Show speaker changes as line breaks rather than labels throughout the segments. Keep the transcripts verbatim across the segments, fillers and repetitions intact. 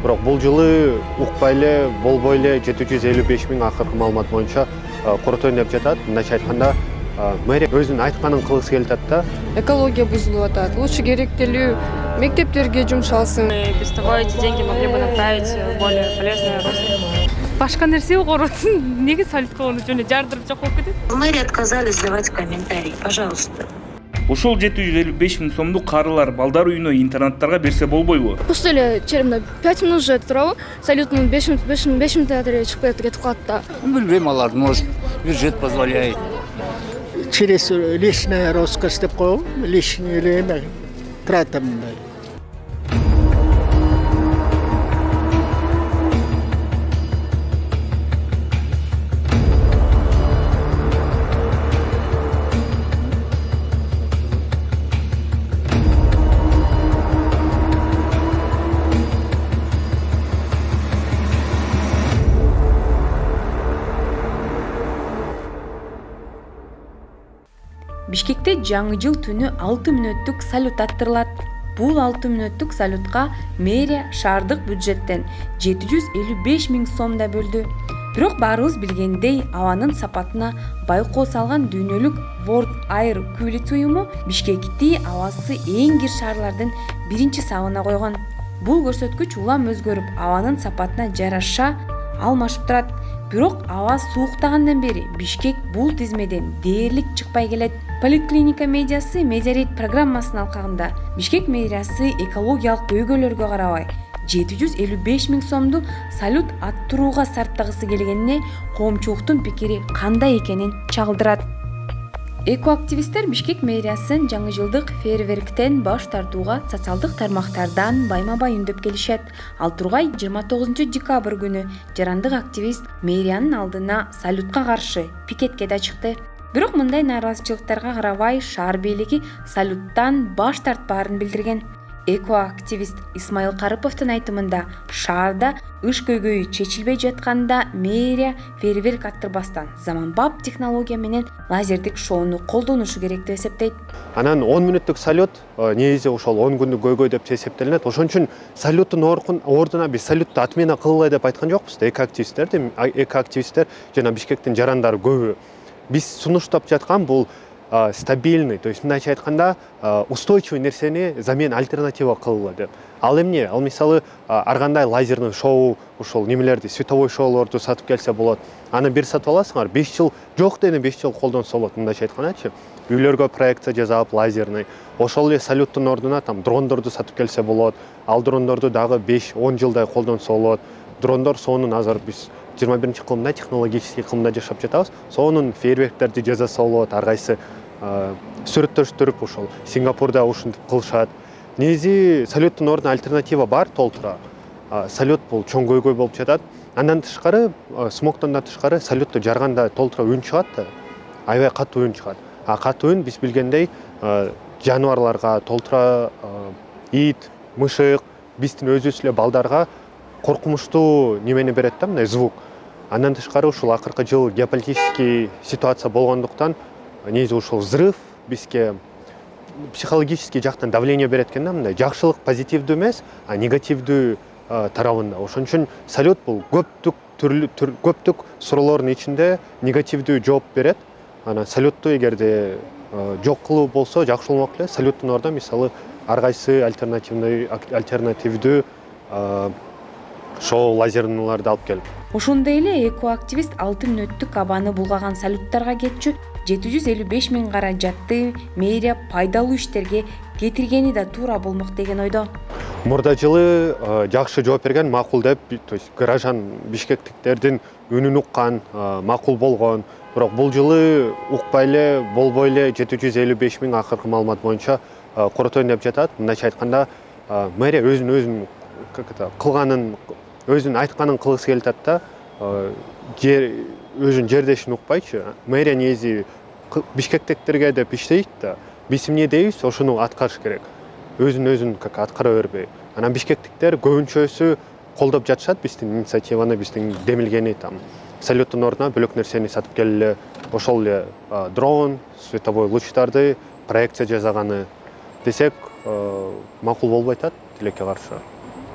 Бирок бул жылы укпай эле, болбой эле жети жүз элүү беш миң акыркы маалымат боюнча коротойн деп жатат. Мындайча айтканда, мэрия өзүнүн айтканын кылгысы келип атат да.
Экология бузулуп атат. Лучше керектелүү мектептерге жумшалсын.
Без того эти деньги могли бы направить в более полезное русло.
Башка нерсе коротун, неге салютка оны жөн жардырып жок болуп кетет?
Мэрия отказались давать комментарий. Пожалуйста.
Ошол жети жүз элүү беш миң сомду карылар балдар үйүнө интернаттарга берсе болбойбу?
Просто эле черемде пять минут жеп турабы, салютнун беш минут беш минут чыгып кетип калат да.
Билбейм, алар, может, бюджет позволяет.
Через личная роскошь деп коем, личный эле тратам.
Бишкекте жаңы жыл түнү алты мүнөттүк салют аттырылат. Бул алты мүнөттүк салютка мэрия шаардык бюджеттен жети жүз элүү беш миң сом да бөлдү. Бирок баарыбыз билгендей, абанын сапатына байкоо салган дүйнөлүк World Air Quality уюму Бишкекти абасы эң кир шаарлардын биринчи сабына койгон. Бул көрсөткүч улам өзгөрүп, абанын сапатына жараша алмашып турат. Бирок аба сууктагандан бери Бишкек бул тизмеден дээрлик чыкпай келет. Поликлиника медиасы Медиарейт программасынын алкагында Бишкек мэриясы экологиялык көйгөйлөргө карабай жети жүз элүү беш миң сомду салют аттырууга сарптагысы келгенине коомчулуктун пикири кандай экенин чагылдырат. Экоактивисттер Бишкек мэриясын жаңы жылдык фейерверктен баш тартууга социалдык тармактардан байма-бай үндөп келишет. Ал тургай жыйырма тогузунчу декабрь күнү жарандык активист мэриянын алдына салютка каршы пикетке да чыкты. Бирок мындай нааразычылыктарга карабай шаар бийлиги салюттан баш тартпаарын билдирген. Экоактивист Исмайыл Карыповдун айтымында шаарда ыш көйгөйү чечилбей жатканда мэрия фейерверк аттырбастан заманбап технология менен лазердик шоуну колдонушу керек деп эсептейт.
Анан он мүнөттүк салют негизи ошол он күндүк көйгөй деп эсептелинет. Ошон үчүн салюттун ордуна биз салютты отмена кылгылай деп айткан жокпуз да. Экоактивисттер экоактивисттер жана Бишкектин жарандары көбү биз сунуштап жаткан бул стабильный, то есть мындайча айтканда устойчивый нерсени замена альтернатива кылгыла деп. Ал эмне? Ал мисалы ар кандай лазерный шоу, ошол немелерди, световой шоулорду сатып келсе болот. Аны бир сатып аласыңар, беш жыл жок дегенде беш жыл колдонсо болот, мындайча айткандачы. Үйлөргө проекция жасап, лазерный. Ошол эле салюттун ордуна там дрондорду сатып келсе болот. Ал дрондорду дагы беш он жылдай колдонсо болот. Дрондор сонун азыр биз жыйырма биринчи кылымда технологический кылымда жашап жатабыз. Сонун фейерверктерди жасаса болот, ар кайсы сүрөттөштүрүп ошол Сингапурда ушинтип кылышат. Негизи салюттун ордуна альтернатива бар толтура. Салют бул чоң көйгөй болуп жатат. Андан тышкары, смогтон да тышкары салютту жарганда толтура үн чыгат да. Аябай катуу үн чыгат. А катуу үн биз билгендей жаныбарларга толтура ит, мышык, биздин өзүбүз эле балдарга коркунучтуу немени берет да, мындай звук. Андан тышкары ушул акыркы жыл геополитический ситуация болгондуктан негизи ушул взрыв бизге психологический жактан давление берет экен да, мындай жакшылык позитивдүү эмес, а негативдүү тарабында. Ошон үчүн салют бул көптүк түрлүү көптүк суроолордун ичинде негативдүү жооп берет. Анан салютту эгерде жок кылуу болсо жакшы болмок эле. Салюттун ордуна мисалы ар кайсы альтернативный альтернативдүү шоу лазернуларды алып келип.
Ошондой эле экоактивист алты мүнөттүк абаны булгаган салюттарга кетчү жети жүз элүү беш миң каражатты мэрия пайдалуу иштерге кетиргени да туура болмок деген ойдо.
Мурда жылы жакшы жооп берген, макул деп, то есть граждан бишкектиктердин үнүн уккан, макул болгон. Бирок бул жылы укпай эле, болбой эле жети жүз элүү беш миң акыркы маалымат боюнча коротойн деп жатат. Мындайча айтканда мэрия өзүн өзүн как это кылганын, өзүнүн айтканын кылгысы келип атат да. Өзүнүн жердешин укпайчы. Мэрия негизи бишкектиктерге деп иштейт да. Биз эмне дейбиз, ошону аткарыш керек. Өзүн өзүн как аткара бербей. Анан бишкектиктер көбүнчөсү колдоп жатышат биздин инициативаны, биздин демилгени там. Салюттун ордуна бөлөк нерсени сатып келе, ошол эле дрон, световой лучтарды, проекция жасаганы десек, макул болбой атат тилекке каршы.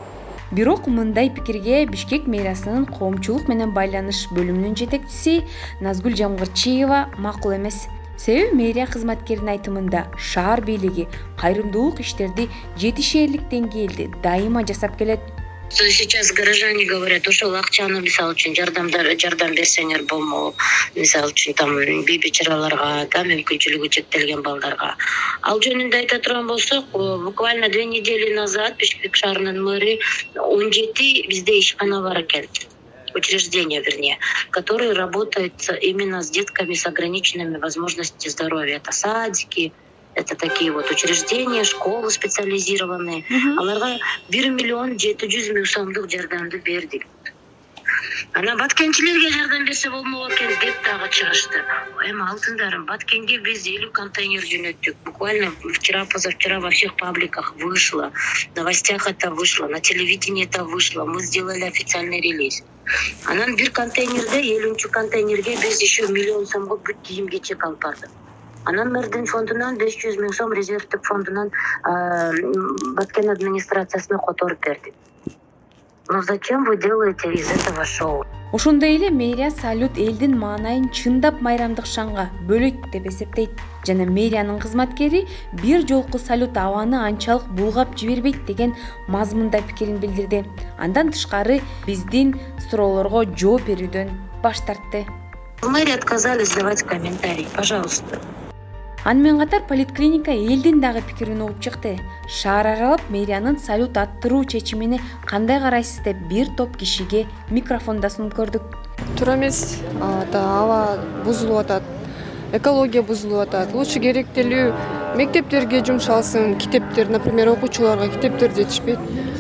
Бирок мындай пикирге Бишкек мэриясынын коомчулук менен байланыш бөлүмүнүн жетекчиси Назгүл Жамгырчиева макул эмес. Себеби мэрия кызматкеринин айтымында шаар бийлиги кайрымдуулук иштерди жетишээрлик деңгээлде дайыма жасап келет.
Сейчас горожане говорят, ошол акчаны мисалы үчүн жардамдар жардам берсеңер болмок, мисалы үчүн там бейби чараларга, да, мүмкүнчүлүгү чектелген балдарга. Ал жөнүндө айта турган болсок, буквально две недели назад Бишкек шаарынын мэри он жети бизде ишкана бар экен. Учреждения, вернее, которые работают именно с детками с ограниченными возможностями здоровья. Это садики, это такие вот учреждения, школы специализированные. Аларга бир миллион жети жүз миң сомдук жардамды бердик. Ана баткенчилерге жардам берсе болмок экен деп дагы чыгышты. Эми алтындарым, Баткенге биз элүү контейнер жөнөттүк. Буквально вчера, позавчера во всех пабликах вышло, в новостях это вышло, на телевидении это вышло. Мы сделали официальный релиз. Анан бир контейнерде, элүүнчү контейнерге биз еще миллион сомго бүт кийимге чек алып бардык. Анан мэрдин фондунан беш жүз миң сом, резервдик фондунан Баткен администрациясына которуп бердик. Но зачем вы делаете из этого шоу?
Ошондой эле мэрия салют элдин маанайын чындап майрамдыкшанга бөлөйт деп эсептейт. Жана мэриянын кызматкери бир жолку салют абаны анчалык булгап жибербейт деген мазмунда пикирин билдирди. Андан тышкары биздин суроолорго жооп берүүдөн баш тартты.
В мэрии отказались давать комментарий, пожалуйста.
Аны менен катар поликлиника элдин дагы пикирин угуп чыкты. Шаар аралап мэриянын салют аттыруу чечимине кандай карайсыз деп бир топ кишиге микрофонда сунуп көрдүк.
Туура эмес, аба бузулуп атат, экология бузулуп атат. Лучше керектелүү мектептерге жумшалсын, китептер, например, окуучуларга китептер жетишпейт.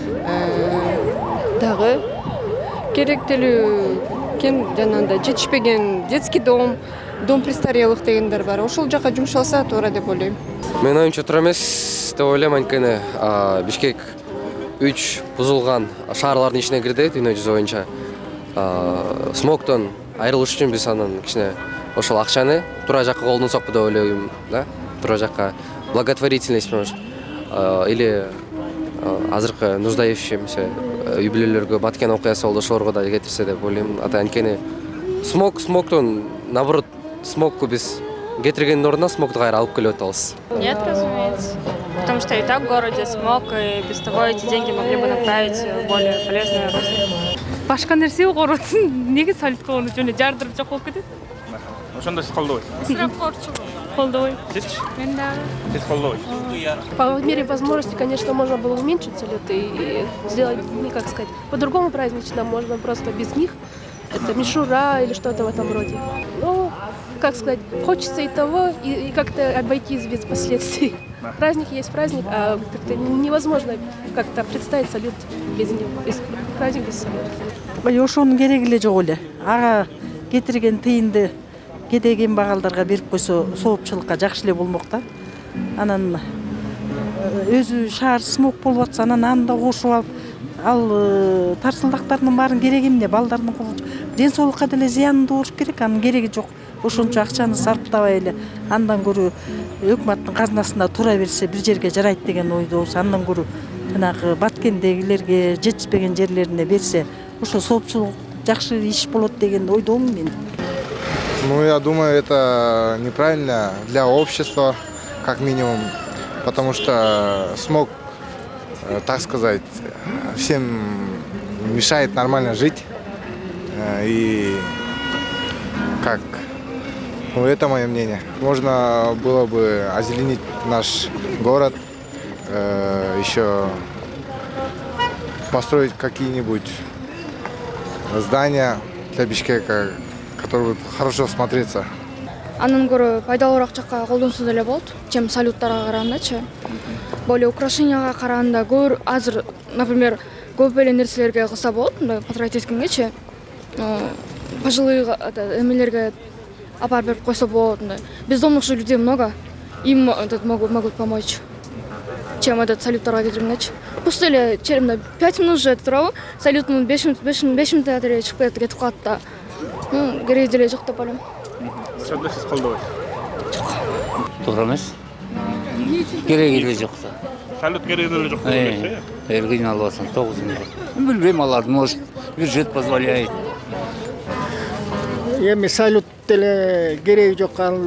Дагы керектелүү кен жанагындай жетишпеген детский дом, дом престарелых дегендер бар. Ошол жака жумшалса туура деп ойлойм.
Менин оюмча туура эмес деп ойлойм, анткени Бишкек үч бузулган шаарлардын ичине кирди дүйнө жүзү боюнча. Смогтон айрылыш үчүн биз анан кичине ошол акчаны туура жакка колдонсок деп ойлойм, да? Туура жакка благотворительность может или азыркы нуждающимся үй бүлөлөргө Баткен окуясы болду, ошолорго да кетирсе деп ойлойм. Ата анткени смог смогтон наоборот смогку биз кетиргендин ордуна смогду кайра алып келип атабыз.
Нет, разумеется. Потому что и так в городе смог, и без того эти деньги могли бы направить в более полезное русло.
Башка нерсе коротун, неге салютка оны жөн жардырып жок болуп кетет?
Ошондо сиз колдобойсуз.
Ысырап корчу. Колдобойм.
Сизчи?
Мен дагы.
Сиз колдобойсуз.
По мере возможности, конечно, можно было уменьшить салюты и сделать, ну, как сказать, по-другому празднично, можно просто без них. Это мишура или что-то в этом роде. Ну, как сказать, хочется и того, и, и как-то обойтись без последствий. Праздник есть праздник, а как-то невозможно как-то представить салют без него, без праздник без салюта.
Ошонун кереги эле жок эле. Ага кетирген тыйынды кедеген багалдарга берип койсо соопчулукка жакшы эле болмок да. Анан өзү шаар смог болуп атса, анан аны да кошуп алып, ал тарсылдактардын баарын кереги эмне? Балдардын ден соолукка деле зыянын болуш керек, анын кереги жок. Ошончо акчаны сарптабай эле андан көрө өкмөттүн казнасында тура берсе бир жерге жарайт деген ойдобуз. Андан көрө жанагы Баткендегилерге жетишпеген жерлерине берсе, ошо соопчулук жакшы иш болот деген ойдомун мен.
Ну, я думаю, это неправильно для общества, как минимум, потому что смог, так сказать, всем мешает нормально жить. И как, ну, это мое мнение. Можно было бы озеленить наш город, еще построить какие-нибудь здания для Бишкека, которые будут хорошо смотреться.
Андан көрө пайдалуураак жакка колдонсо деле болот, чем салюттарга карагандачы. Более украшенияга караганда көбүрөөк азыр, например, көп эле нерселерге кылса болот, мындай потратить эткенгечи. Пожилые эмелерге апарып берип койсо болот. Бездомных людей много, им этот могут могут помочь. Чем этот салюттарга кетиргенечи. Пусть эле черемде пять минут же турабы, салюттун беш минут театрге чыгып кетип калат да. Кереги деле жок деп ойлойм.
Ошондо сиз колдобойсуз.
Туура эмес. Кереги эле жок да.
салют керек эле жок деп ойлойсуз э?
Эл кыйналып атсам тогуз миң. Билбейм, алар, может, бюджет позволяет.
Эми салют деле кереги жок, ал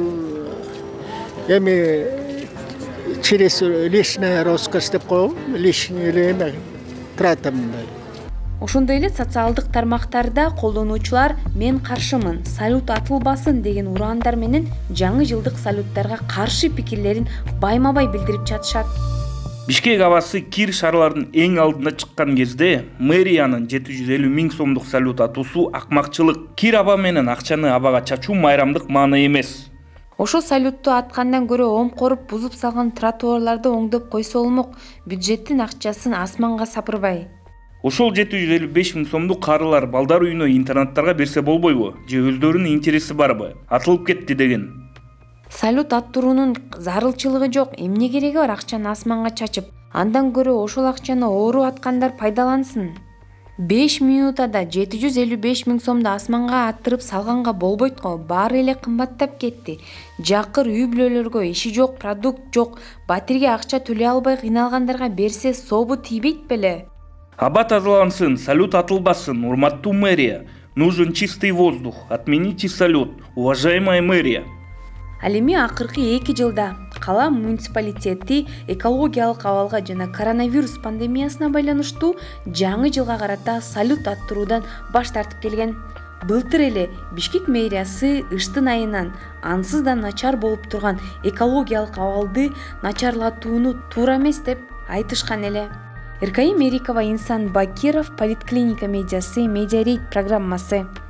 эми через личная роскошь деп коебу, лишний эле эме тратам.
Ошондой эле социалдык тармактарда колдонуучулар мен каршымын, салют атылбасын деген ураандар менен жаңы жылдык салюттарга каршы пикирлерин байма-бай билдирип жатышат.
Бишкек абасы кир шаарлардын эң алдында чыккан кезде мэриянын жети жүз элүү миң сомдук салют атуусу акмакчылык. Кир аба менен акчаны абага чачуу майрамдык маана эмес.
Ошол салютту аткандан көрө омкоруп бузуп салган тротуарларды оңдоп койсо болмок, бюджеттин акчасын асманга сапырбай.
Ошол жети жүз элүү беш миң сомдук карылар балдар үйүнө интернаттарга берсе болбойбу же өздөрүнүн интереси барбы? Атылып кетти деген.
Салют аттыруунун зарылчылыгы жок, эмне кереги бар акчаны асманга чачып? Андан көрө ошол акчаны оору аткандар пайдалансын. беш минутада жети жүз элүү беш миң сомду асманга аттырып салганга болбойт го, баары эле кымбаттап кетти. Жакыр үй бүлөлөргө иши жок, продукт жок, батирге акча төлөй албай кыйналгандарга берсе собу тийбейт беле?
Аба тазалансын, салют атылбасын, урматтуу мэрия. Нужен чистый воздух. Отмените салют, уважаемая мэрия.
Ал эми акыркы эки жылда кала муниципалитети экологиялык абалга жана коронавирус пандемиясына байланыштуу жаңы жылга карата салют аттыруудан баш тартып келген. Былтыр эле Бишкек мэриясы ыштын айынан ансыз да начар болуп турган экологиялык абалды начарлатууну туура эмес деп айтышкан эле. Эркайым Мерикова, Инсан Бакиров, Политклиника медиасы, Медиарейд программасы.